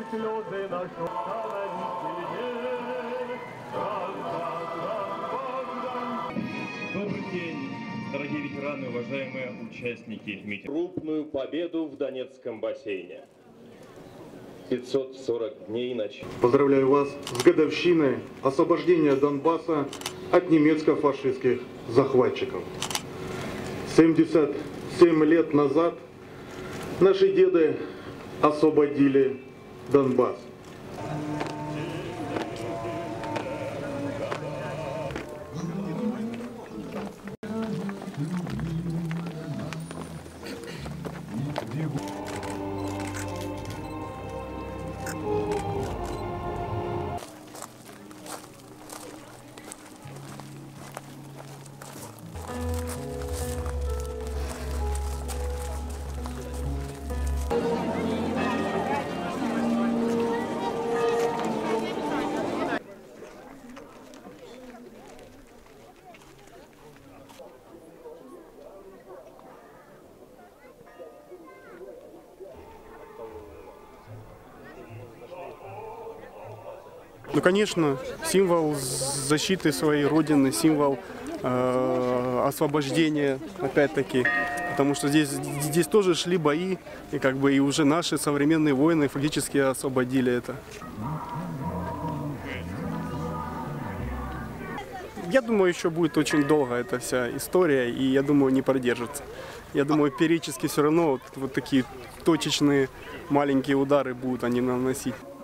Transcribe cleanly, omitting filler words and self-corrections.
слезы наши Добрый день, дорогие ветераны, уважаемые участники митинга. Крупную победу в Донецком бассейне. 540 дней ночи. Поздравляю вас с годовщиной освобождения Донбасса от немецко-фашистских захватчиков. 77 лет назад наши деды освободили Донбасс. Ну, конечно, символ защиты своей родины, символ освобождения, опять-таки, потому что здесь тоже шли бои, и уже наши современные воины фактически освободили это. Я думаю, еще будет очень долго эта вся история, и я думаю, не продержится. Я думаю, периодически все равно вот такие точечные маленькие удары будут они наносить.